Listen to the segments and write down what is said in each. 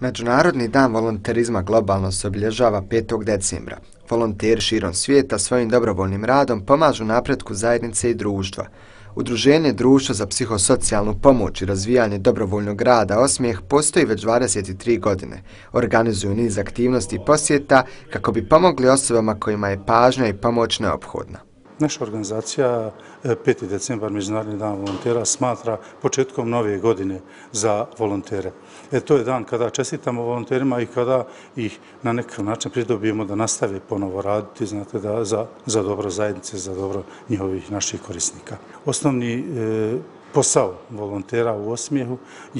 Međunarodni dan volonterizma globalno se obilježava 5. decembra. Volonteri širom svijeta svojim dobrovoljnim radom pomažu napretku zajednice i društva. Udruženje Društvo za psihosocijalnu pomoć i razvijanje dobrovoljnog rada Osmijeh postoji već 23 godine. Organizuju niz aktivnosti i posjeta kako bi pomogli osobama kojima je pažnja i pomoć neophodna. Naša organizacija 5. decembar, Međunarodni dan volontera, smatra početkom nove godine za volontere. To je dan kada čestitamo volonterima i kada ih na nekakav način pridobijemo da nastave ponovo raditi, znate, za dobro zajednice, za dobro njihovih naših korisnika. Osnovni posao volontera u Osmijehu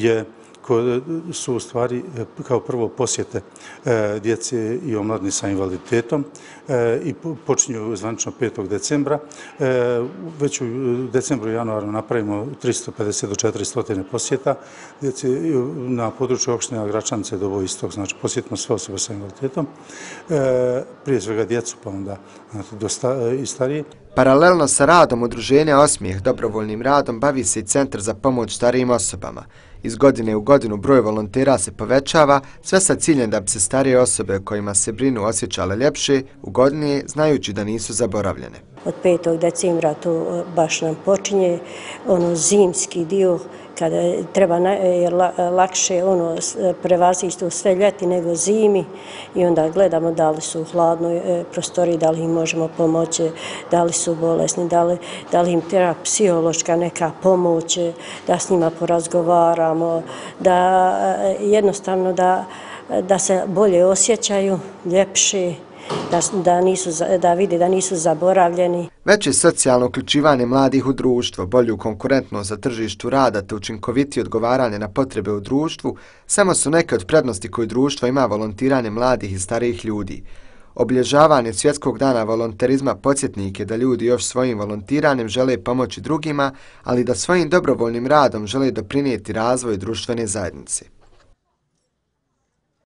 su u stvari kao prvo posjete djece i omladine sa invaliditetom i počinju zvanično 5. decembra. Već u decembru i januaru napravimo 350 do 400 posjeta djece na području opštine Gračanice do Istok, znači posjetimo sve osobe sa invaliditetom, prije svega djecu pa onda i starije. Paralelno sa radom udruženja Osmijeh dobrovoljnim radom bavi se i Centar za pomoć starijim osobama. Iz godine u godinu broj volontera se povećava, sve sa ciljem da bi se starije osobe kojima se brinu osjećale ljepše, ugodnije, znajući da nisu zaboravljene. Od 5. decembra to baš nam počinje zimski dio, kada treba lakše prevaziti to sve ljeti nego zimi i onda gledamo da li su u hladnoj prostoriji, da li im možemo pomoći, da li su bolesni, da li im treba psihološka neka pomoć, da s njima porazgovaramo, da jednostavno da se bolje osjećaju, ljepše, da vide da nisu zaboravljeni. Veće socijalno uključivanje mladih u društvo, bolju konkurentnost za tržištu rada te učinkovitije odgovaranje na potrebe u društvu samo su neke od prednosti koje društvo ima volontiranje mladih i starijih ljudi. Obilježavanje Svjetskog dana volonterizma podsjetnik je da ljudi još svojim volontiranjem žele pomoći drugima, ali da svojim dobrovoljnim radom žele doprinijeti razvoju društvene zajednice.